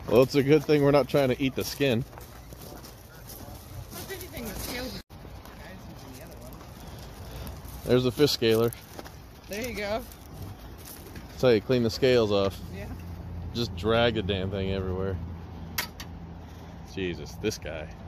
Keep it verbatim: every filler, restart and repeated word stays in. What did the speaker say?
Well, it's a good thing we're not trying to eat the skin. If anything, the scales. There's the fish scaler. There you go. That's how you clean the scales off. Yeah. Just drag the damn thing everywhere. Jesus, this guy.